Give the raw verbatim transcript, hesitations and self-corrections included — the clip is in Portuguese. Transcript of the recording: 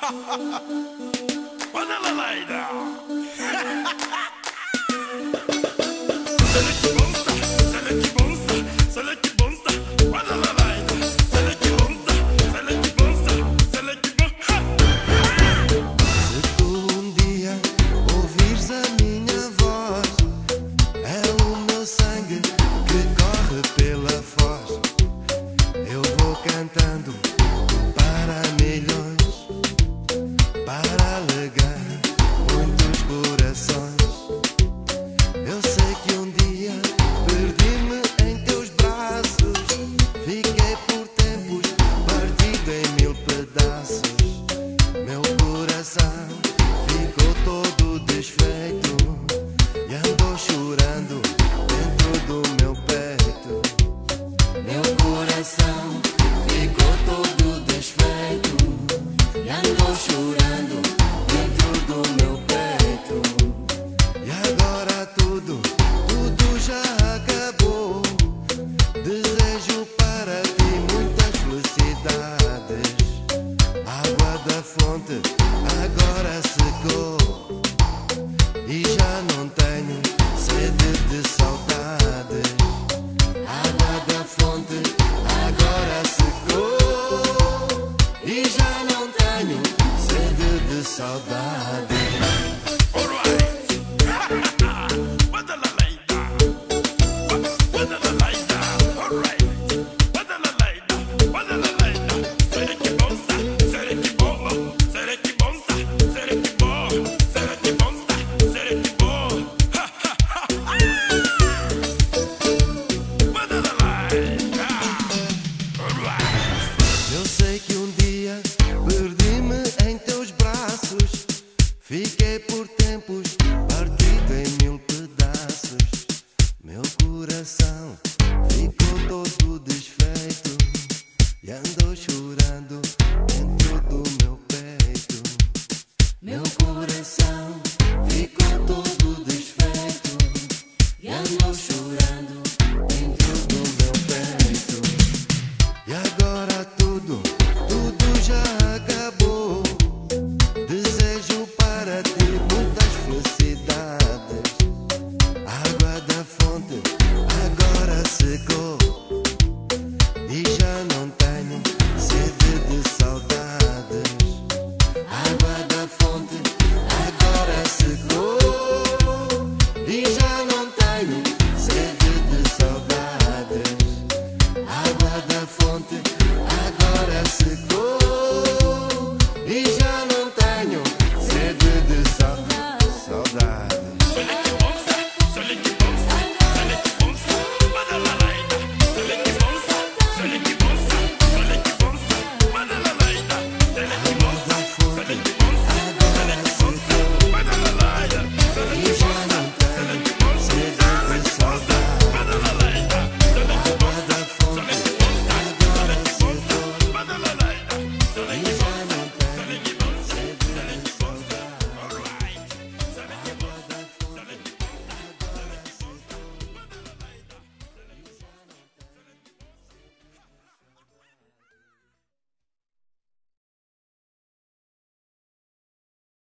Olha lá, Laida. Olha que bonza, olha que bonza, olha que bonza. Olha lá, Laida. Olha que bonza, olha que bonza, olha que bonza. Se tu um dia ouvires a minha voz, é o meu sangue que corre pela foz. Eu vou cantando para milhões, para alegrar muitos corações. Eu sei que um dia perdi-me em teus braços, fiquei por tempos partido em mil pedaços. Meu coração ficou todo desfeito e andou chorando dentro do meu peito. Meu coração ficou todo desfeito e andou chorando dentro do meu peito. E agora tudo, tudo já acabou. Desejo para ti muitas felicidades. Água da fonte agora secou e já não tenho sede de saudades. Água da fonte agora secou e já não tenho sede de saudades. Eu sei que um dia perdi-me em teus braços, fiquei por tempos partido em mil pedaços. Meu coração ficou todo desfeito e andou chorando dentro do meu peito. Meu coração ficou todo desfeito e andou chorando dentro do meu peito. E agora tudo, tudo já acabou. Desejo para ti muitas felicidades. Água da fonte agora secou e já não tenho sede de saudades. Água da fonte agora secou e já não tenho sede de saudades. Água da fonte agora secou.